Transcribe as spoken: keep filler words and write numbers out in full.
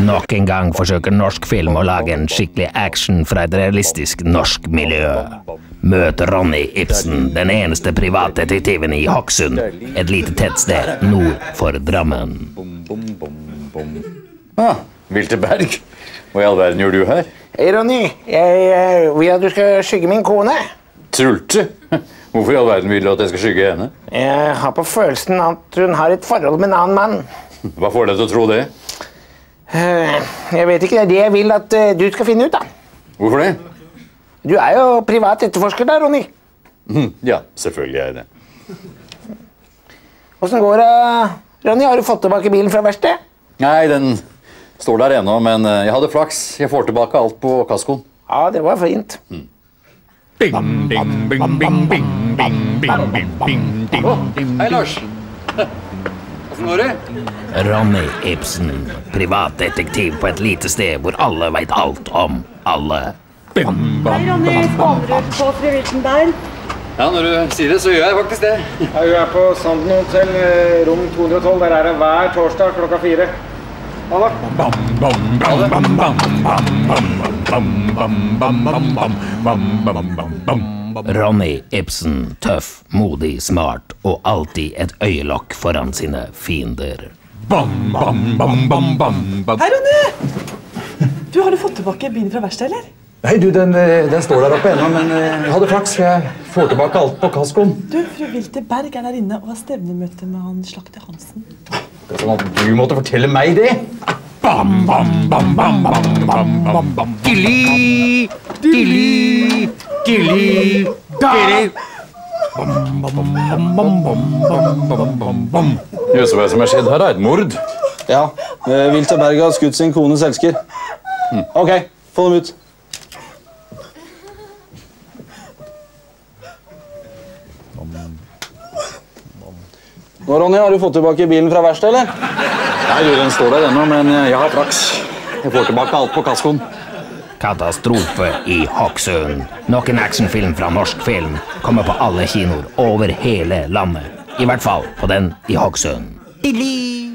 Nok en gang forsøker norsk film å lage en skikkelig action fra et realistisk norsk miljø. Møt Ronny Ibsen, den eneste privatdetektiven i Hokksund, et lite tettsted nord for Drammen. Ah, Wilteberg. Hva i all verden gjør du her? Hei, Ronny. Jeg vil at du skal skygge min kone. Trulte? Hvorfor i all verden vil du at jeg skal skygge henne? Jeg har på følelsen at hun har et forhold med en annen mann. Hva får deg til å tro det? Jeg vet ikke, det er det jeg vil at du skal finne ut da. Hvorfor det? Du er jo privat etterforsker da, Ronny. Ja, selvfølgelig er jeg det. Hvordan går det, Ronny? Har du fått tilbake bilen fra verksted? Nei, den står der ennå, men jeg hadde flaks. Jeg får tilbake alt på kaskoen. Ja, det var fint. Mm. Bing, bing, bing, bing, bing, bing, bing, bing, bing, bing. Hei, Lars. Hvordan går det? Ronny Ibsen, privatdetektiv på et lite sted hvor alle vet alt om alle. Hei, Ronny. Spaner du på fru Wiltenberg? Ja, når du sier det, så gjør jeg faktisk det. Ja, hun er på Sanden Hotel, rom to hundre og tolv. Der er det hver torsdag klokka fire. Ha det. Bam, bam, bam, bam, bam, bam, bam, bam, bam, bam, bam, bam, bam, bam, bam. Ronny Ibsen, tøff, modig, smart og alltid et øyelokk foran sine fiender. Bam, bam, bam, bam, bam, bam. Hei, Ronny! Du, har du fått tilbake bilen fra verksted, eller? Nei, du, den, den står der oppe ennå, men jeg hadde flaks. Jeg får tilbake alt på kaskoen. Du, fru Wilteberg er der inne og har stevnemøte med han Slakter Hansen. Det er sånn at du måtte fortelle meg det. Bam, bam, bam, bam, bam, bam, bam, bam. Gilly! Gilly! Gilly! Gilly! Bam, bam, bam, bam, bam, bam, bam, bam, bam. Jøss, hva som har skjedd her er et mord. Ja, Wilteberg har skutt sin kones elsker. Ok, få dem ut. Nå, Ronny, har du fått tilbake bilen fra verksted, eller? Nei, du, den står der ennå, men jeg har flaks. Jeg får tilbake alt på kaskoen. Katastrofe i Hokksund. Nok en actionfilm fra norsk film kommer på alle kinoer over hele landet. I hvert fall på den i Hokksund.